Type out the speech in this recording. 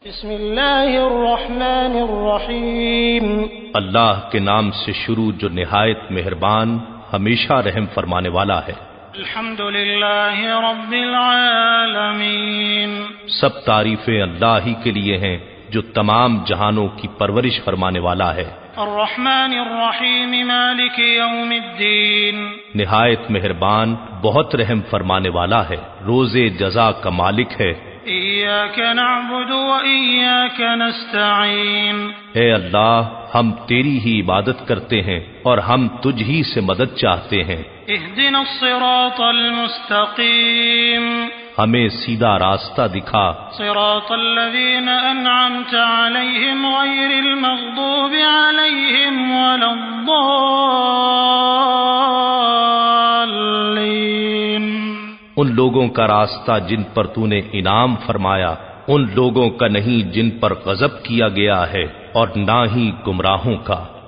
بسم اللہ الرحمن الرحیم اللہ کے نام سے شروع جو نہایت مہربان ہمیشہ رحم فرمانے والا ہے۔ الحمد للہ رب العالمین سب تعریفیں اللہ ہی کے لیے ہیں جو تمام جہانوں کی پرورش فرمانے والا ہے۔ الرحمن الرحیم مالک یوم الدین نہایت مہربان بہت رحم فرمانے والا ہے، روز جزا کا مالک ہے۔ ایاک نعبد و ایاک نستعین اے اللہ ہم تیری ہی عبادت کرتے ہیں اور ہم تجھ ہی سے مدد چاہتے ہیں۔ اہدنا الصراط المستقیم ہمیں سیدھا راستہ دکھا، صراط الذین انعمت علیہم غیر المغضوب علیہم ولا الضالین ان لوگوں کا راستہ جن پر تو نے انعام فرمایا، ان لوگوں کا نہیں جن پر غضب کیا گیا ہے، اور نہ ہی گمراہوں کا۔